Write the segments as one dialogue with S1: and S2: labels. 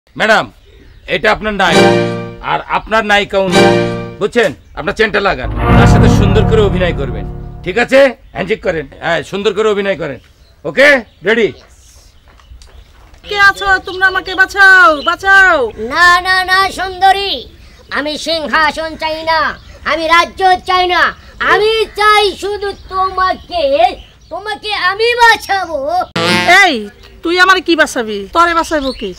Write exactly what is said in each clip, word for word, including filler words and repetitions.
S1: Madam এটা আপনার নায়ক আর আপনার নায়িকা উনি, বুঝছেন? আপনার চেনটা লাগান, তার সাথে সুন্দর করে অভিনয় করবেন, ঠিক আছে? হ্যান্ডশেক করেন, হ্যাঁ সুন্দর করে অভিনয় করেন। ওকে, রেডি?
S2: কে আছো তোমরা? আমাকে বাঁচাও, বাঁচাও।
S3: না না না সুন্দরী, আমি সিংহাসন চাই না, আমি রাজ্য চাই না, আমি চাই শুধু তোমাকে। তোমাকে আমি বাঁচাবো।
S2: এই তুই আমার কি বাঁচাবি? তোরে বাঁচাবো কি?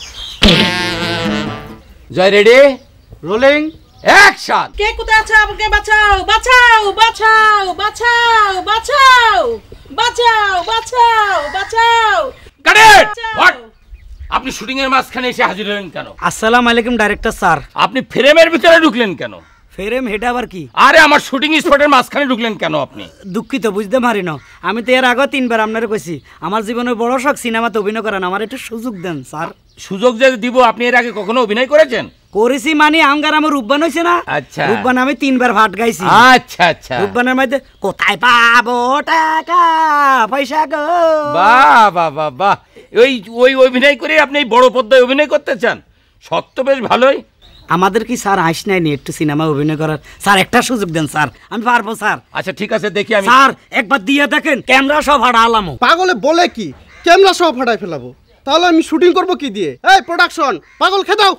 S1: Joy, ready,
S4: rolling,
S1: action.
S2: কে কোথায় আছে? আমাকে বাঁচাও, বাঁচাও, বাঁচাও, বাঁচাও, বাঁচাও, বাঁচাও, বাঁচাও, বাঁচাও।
S1: কাট ইট! হোয়াট? আপনি শুটিং এর মাঝখানে এসে হাজির হলেন কেন?
S4: আসসালামু আলাইকুম ডাইরেক্টর স্যার।
S1: আপনি ফ্রেমের ভিতরে ঢুকলেন কেন?
S4: ফেরেম হেটা আবার কি?
S1: আরে আমার শুটিং স্পটের মাঝখানে ঢুকলেন কেন আপনি?
S4: দুঃখিত, বুঝতে পারি না। আমি তো এর আগে তিনবার আপনারে কইছি আমার জীবনের বড় শখ সিনেমাতে অভিনয় করেন, আমার একটু সুযোগ দেন স্যার।
S1: সুযোগ যে দিব, আপনি এর আগে কখনো অভিনয় করেছেন?
S4: করেছি মানে আমগার আমার রূপবান হইছে না?
S1: আচ্ছা,
S4: রূপবান আমি তিনবার ভাট গাইছি।
S1: আচ্ছা আচ্ছা।
S4: রূপবানের মধ্যে কোথায় পাবো টাকা পয়সা গো।
S1: বাহ বাহ বাহ বাহ, ওই ওই অভিনয় করে আপনি এই বড় পর্দায় অভিনয় করতে চান? সত্য বেশ ভালোই।
S4: আমাদের কি স্যার আইস নাই নি একটু সিনেমা অভিনয় করার? স্যার একটা সুযোগ দেন স্যার, আমি পারবো স্যার।
S1: আচ্ছা ঠিক আছে, দেখি আমি।
S4: স্যার একবার দিয়ে দেখেন, ক্যামেরা সব হাড়া আলামো।
S5: পাগলে বলে কি ক্যামেরা সব ফাটাই ফেলাবো? তাহলে আমি শুটিং করব কি দিয়ে? এই প্রোডাকশন, পাগল খেদাও।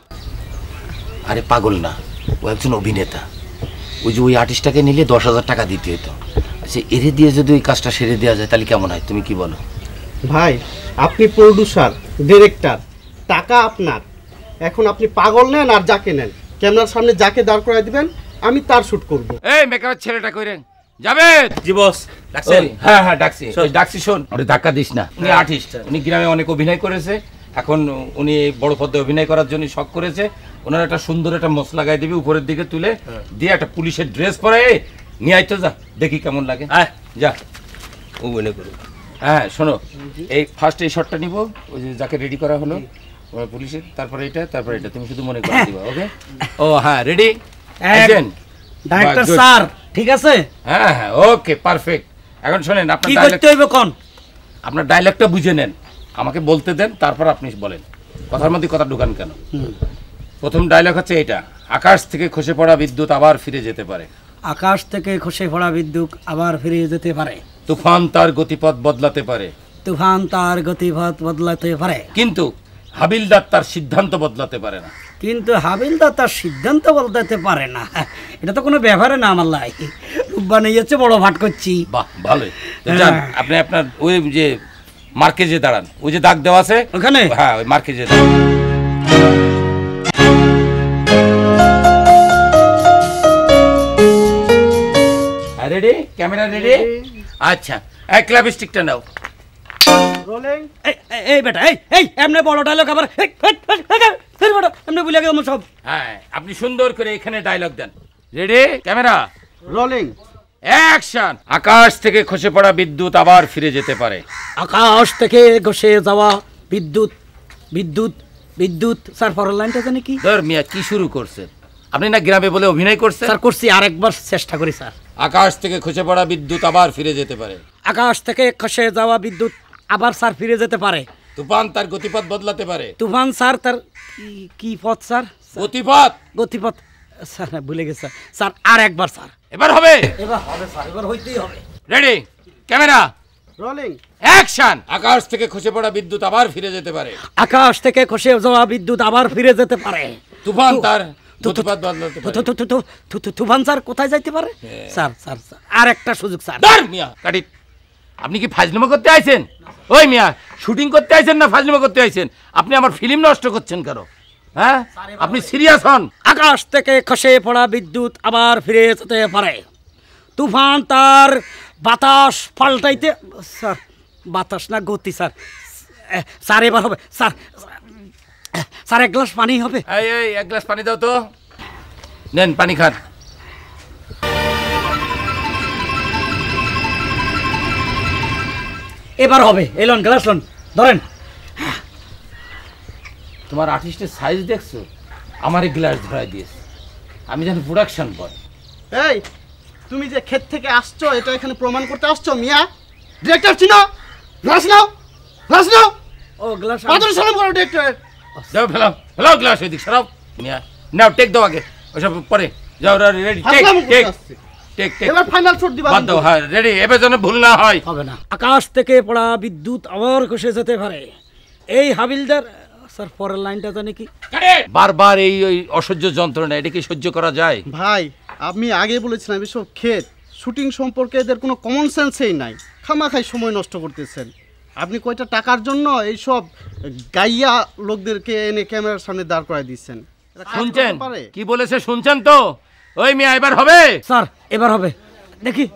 S1: আরে পাগল না, ও একজন অভিনেতা। ওই যে ওই আর্টিস্টটাকে নিলে দশ হাজার টাকা দিতে হতো। আচ্ছা এরে দিয়ে যদি ওই কাজটা সেরে দেওয়া যায় তাহলে কেমন হয়, তুমি কি বলো?
S5: ভাই আপনি প্রোডিউসার, ডিরেক্টর, টাকা আপনার। এখন আপনি পাগল নেন আর যাকে নেন, ক্যামেরার সামনে যাকে দাঁড় করাই দিবেন আমি তার শুট করব।
S1: এই মেকআপের ছেলেটা কইরেন যাবে?
S6: জি বস, ডাকছেন?
S1: হ্যাঁ হ্যাঁ ডাকছি, ওই ডাকছি। শোন, ওরে ধাক্কা দিস না, উনি আর্টিস্ট, উনি গ্রামে অনেক অভিনয় করেছে। এখন উনি বড় পর্দায় অভিনয় করার জন্য শখ করেছে। ওনার একটা সুন্দর একটা মশলা গায়ে দিবি উপরের দিকে তুলে দিয়ে, একটা পুলিশের ড্রেস পরে নিয়ে আইতো, যা দেখি কেমন লাগে। হ্যাঁ যা,
S6: অভিনয় করুন।
S1: হ্যাঁ শোনো, এই ফার্স্ট এই শটটা নিব, ওই যে যাকে রেডি করা হলো পুলিশের, তারপরে এটা, তারপরে এটা, তুমি শুধু মনে করে দিবা। ওকে? ও হ্যাঁ, রেডি অ্যাকশন।
S4: ডাইরেক্টর স্যার ঠিক আছে?
S1: হ্যাঁ হ্যাঁ ওকে পারফেক্ট। এখন শুনেন, আপনার
S4: কি
S1: ডায়লগ,
S4: করতে হইব কোন?
S1: আপনার ডায়লগটা বুঝে নেন, আমাকে বলতে দেন, তারপর আপনি বলেন। কথার মধ্যে কথা ঢুকান কেন? প্রথম ডায়লগ হচ্ছে এটা, আকাশ থেকে খসে পড়া বিদ্যুৎ আবার ফিরে যেতে পারে।
S4: আকাশ থেকে খসে পড়া বিদ্যুৎ আবার ফিরে যেতে পারে।
S1: তুফান তার গতিপথ বদলাতে পারে।
S4: তুফান তার গতিপথ বদলাতে পারে,
S1: কিন্তু হাবিলদার তার সিদ্ধান্ত বদলাতে পারে না।
S4: কিন্তু হাবিলদার তার সিদ্ধান্ত বদলাতে পারে না। এটা তো কোনো ব্যাপারে না আমার লাই। রূপবান হচ্ছে বড় ভাট করছি।
S1: বাহ ভালোই। তো যান, আপনি আপনার ওই যে মার্কেজে দাঁড়ান, ওই যে দাগ দেওয়া আছে
S4: ওখানে।
S1: হ্যাঁ ওই মার্কেজে দাঁড়ান। রেডি? Camera ready? আচ্ছা, এই ক্ল্যাপ স্টিকটা নাও।
S5: রোলিং,
S4: এই এই বেটা, এই এই এমনি বড় ডায়লগ আবার এই, এই, এই, এই, এই, বেটা, এমনি ভুলে গেলাম সব।
S1: হ্যাঁ আপনি সুন্দর করে এখানে ডায়লগ দেন। রেডি? Camera
S5: rolling,
S1: action. আকাশ থেকে খসে পড়া বিদ্যুৎ আবার ফিরে যেতে পারে।
S4: আকাশ থেকে ঘষে যাওয়া বিদ্যুৎ, বিদ্যুৎ, বিদ্যুৎ। স্যার পরের লাইনটা জানি কি?
S1: ধর মিয়া, কি শুরু করছেন আপনি? না গ্রামে বলে অভিনয় করছেন?
S4: স্যার করছি, আরেকবার চেষ্টা করি স্যার।
S1: আকাশ থেকে খসে পড়া বিদ্যুৎ আবার ফিরে যেতে পারে।
S4: আকাশ থেকে খসে যাওয়া বিদ্যুৎ আবার স্যার ফিরে যেতে পারে।
S1: তুফান তার গতিপথ বদলাতে পারে।
S4: তুফান স্যার তার কি- কি পথ স্যার?
S1: গতিপথ।
S4: গতিপথ স্যার ভুলে গেছে স্যার। আর একবার স্যার।
S1: এবার হবে?
S4: এবার হবে স্যার, এবার হইতেই হবে।
S1: রেডি? Camera
S5: rolling,
S1: action. আকাশ থেকে খসে পড়া বিদ্যুৎ আবার ফিরে যেতে পারে।
S4: আকাশ থেকে খসে যাওয়া বিদ্যুৎ আবার ফিরে যেতে পারে।
S1: তুফান তার
S4: তু- তু-
S1: গতিপথ বদলাতে
S4: তু-
S1: পারে।
S4: তু- তু- তু- তু- তু- তুফান স্যার কোথায় যাইতে পারে? স্যার স্যার স্যার আর একটা সুযোগ স্যার।
S1: ধর মিয়া, কাটি। আপনি কি ফাজলিমো করতে আইছেন? ওই মিয়া, শুটিং করতে আইছেন না ফাজলিমো করতে আইছেন? আপনি আমার ফিল্ম নষ্ট করছেন কেন? হ্যাঁ আপনি সিরিয়াস হন।
S4: আকাশ থেকে খসে পড়া বিদ্যুৎ আবার ফিরে যেতে পারে। তুফান তার বাতাস পাল্টাইতে, স্যার বাতাস না গতি স্যার। এ, স্যার এবার হবে স্যার। স্যার এক গ্লাস পানি হবে?
S1: এই এই এক গ্লাস পানি দাও তো। নেন পানি খান।
S4: এবার হবে। এলন গ্লাস লন, ধরেন।
S1: তোমার আর্টিস্টের সাইজ দেখছো? আমারই গ্লাস ধরাই দিয়েছে। আমি জানি প্রোডাকশন বয়।
S5: এই তুমি যে ক্ষেত থেকে আসছো এটা এখানে প্রমাণ করতে আসছো মিয়া? ডিরেক্টর চিনো? গ্লাস নাও, গ্লাস নাও।
S4: ও গ্লাস
S5: কত সালাম করো ডিরেক্টর।
S1: যাও ফেলাও ফেলাও গ্লাস ওইদিক সরাও মিয়া নাও টেক দাও আগে ওসব পরে যাও রেডি টেক
S5: হাসলাম
S1: টেক
S5: করতে
S1: টেক টেক
S5: এবার ফাইনাল শট দিবা
S1: বাদ দাও হ্যাঁ রেডি এবার যেন ভুল না হয়
S4: হবে না আকাশ থেকে পড়া বিদ্যুৎ আবার খসে যেতে পারে এই হাবিলদার স্যার পরের লাইনটা জানি কি
S1: বারবার এই ওই অসহ্য যন্ত্রণা এটা কি সহ্য করা যায়
S5: ভাই আমি আগে বলেছিলাম এসব ক্ষেত শুটিং সম্পর্কে এদের কোনো কমন সেন্সই নাই খামাখাই সময় নষ্ট করতেছেন আপনি কয়টা টাকার জন্য এইসব গাইয়া লোকদেরকে এনে ক্যামেরার সামনে দাঁড় করায় দিচ্ছেন এরা কাজ
S1: শুনছেন
S5: করতে পারে?
S1: কি বলেছে শুনছেন তো ওই মিয়া এবার হবে
S4: স্যার এবার হবে দেখি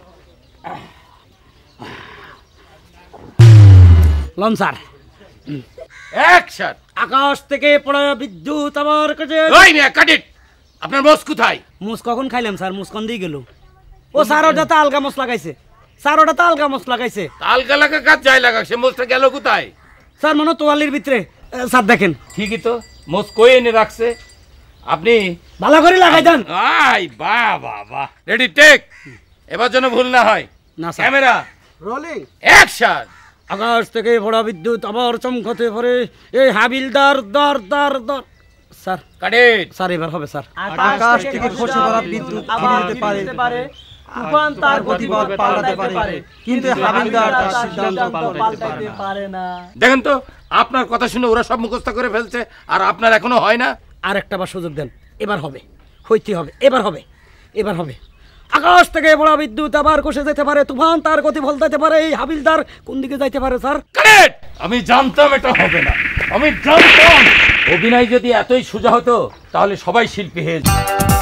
S4: লন স্যার
S1: অ্যাকশন
S4: আকাশ থেকে পড়া বিদ্যুৎ আবার কাছে
S1: ওই মিয়া কাট ইট আপনার বস কোথায়
S4: মুস কখন খাইলাম স্যার মুসকন দিয়ে গেল ও স্যার ওটা তো আলগা মশ লাগাইছে স্যার ওটা তো আলগা মশ লাগাইছে
S1: আলগা লাগা কাজ যায় লাগা সে মোষটা গেল কোথায়
S4: স্যার মনে হয় তোয়ালির ভিতরে এ, স্যার দেখেন
S1: ঠিকই তো মোষ কই এনে রাখছে আপনি
S4: ভালো করে লাগাই দেন
S1: আই বাহ বাহ বাহ রেডি টেক এবার যেন ভুল না হয়
S4: না স্যার
S1: ক্যামেরা
S5: রোলিং
S1: অ্যাকশন
S4: আকাশ থেকে পড়া বিদ্যুৎ আবার চমকাতে পারে এই হাবিলদার দর দর দর স্যার
S1: কাট ইট
S4: স্যার এবার হবে স্যার
S7: আকাশ থেকে খসে পড়া বিদ্যুৎ আবার দিতে পারে তুফান তার গতিপথ পাল্টাতে পারে কিন্তু হাবিলদার তার সিদ্ধান্ত পাল্টাতে পারে না
S1: দেখেন তো আপনার কথা শুনে ওরা সব মুখস্থ করে ফেলছে আর আপনার এখনো হয় না
S4: আর একটা বার সুযোগ দেন এবার হবে হইতে হবে এবার হবে এবার হবে আকাশ থেকে পড়া বিদ্যুৎ আবার কষে যেতে পারে তুফান তার গতি বলতে পারে এই হাবিলদার কোন দিকে যাইতে পারে স্যার
S1: কারেক্ট আমি জানতাম এটা হবে না আমি জানতাম অভিনয় যদি এতই সোজা হতো তাহলে সবাই শিল্পী হয়ে যেত।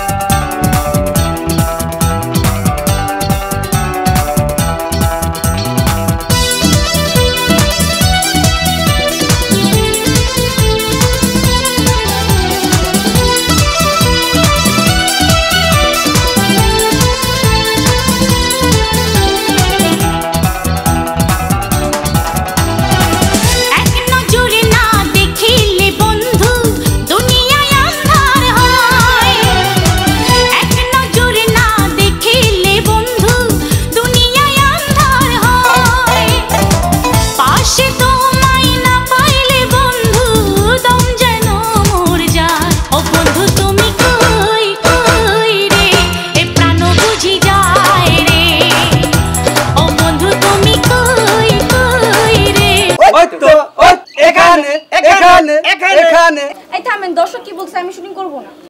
S8: এক নজরে না দেখিলে বন্ধু দুনিয়ায় আন্ধার হয় এক নজরে না দেখিলে বন্ধু দুনিয়ায় আন্ধার হয় পাশে তোমায় না পাইলে বন্ধু দম যেন মর যায় ও বন্ধু তুমি কই কই রে এ প্রাণ বুঝি যায় রে ও বন্ধু তুমি কই কই রে
S7: ওই তো ওই এখানে এখানে এখানে
S9: এই থামেন, দর্শক কি বলছে আমি শুটিং করবো না।